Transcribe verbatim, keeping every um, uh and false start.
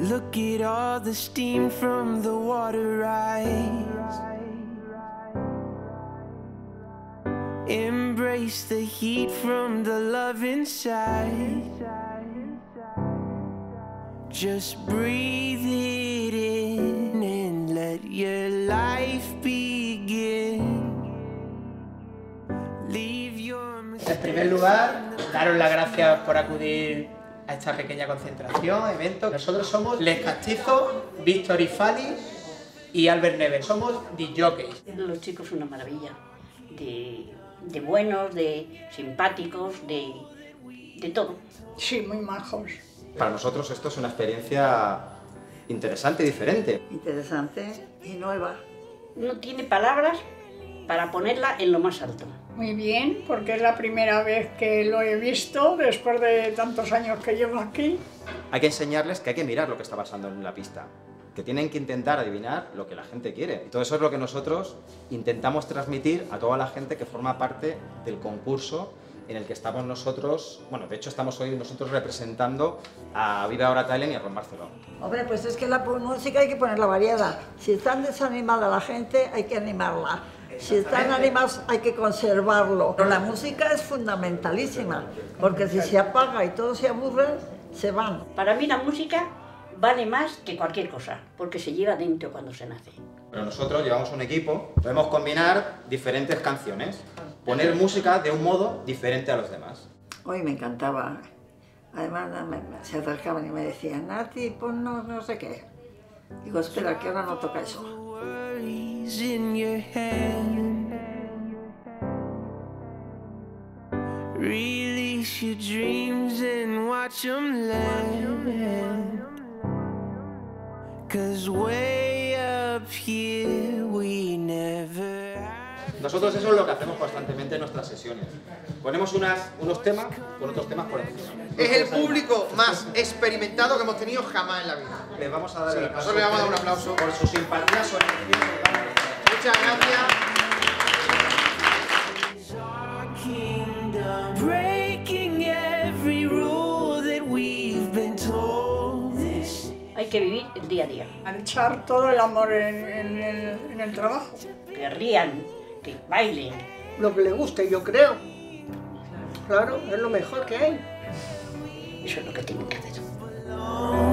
Look at all the steam from the water rise. Embrace the heat from the love inside. Just breathe it in and let your life begin. Leave your... En primer lugar, daros las gracias por acudir a esta pequeña concentración, evento. Nosotros somos Les Castizos, Víctor y Fali y Albert Neves. Somos disjockeys. Los chicos son una maravilla, de, de buenos, de simpáticos, de, de todo. Sí, muy majos. Para nosotros esto es una experiencia interesante y diferente. Interesante y nueva. No tiene palabras para ponerla en lo más alto. Muy bien, porque es la primera vez que lo he visto, después de tantos años que llevo aquí. Hay que enseñarles que hay que mirar lo que está pasando en la pista, que tienen que intentar adivinar lo que la gente quiere. Y todo eso es lo que nosotros intentamos transmitir a toda la gente que forma parte del concurso en el que estamos nosotros, bueno, de hecho estamos hoy nosotros representando a Viva Ahora Talent y a Ron Barceló. Hombre, pues es que la música hay que ponerla variada. Si están desanimada la gente, hay que animarla. Si están animados, hay que conservarlo. Pero la música es fundamentalísima, porque si se apaga y todos se aburren, se van. Para mí la música vale más que cualquier cosa, porque se lleva dentro cuando se nace. Pero nosotros llevamos un equipo, podemos combinar diferentes canciones, poner música de un modo diferente a los demás. Hoy me encantaba. Además, me, se acercaban y me decían, Nati, pon no, no sé qué. Digo, espera, que ahora no toca eso. In your hand. Release your dreams and watch them land. 'Cause way up here we never have... Nosotros eso es lo que hacemos constantemente en nuestras sesiones. Ponemos unas, unos temas con otros temas por encima. Es el público más experimentado que hemos tenido jamás en la vida. Les vamos a dar Sí, el aplauso. nosotros le vamos a dar un aplauso. Por su simpatía, su energía. Muchas gracias. Breaking every rule that we've been told. Hay que vivir el día a día. A echar todo el amor en, en, el, en el trabajo. Que rían, que bailen. Lo que le guste, yo creo. Claro, es lo mejor que hay. Eso es lo que tienen que hacer.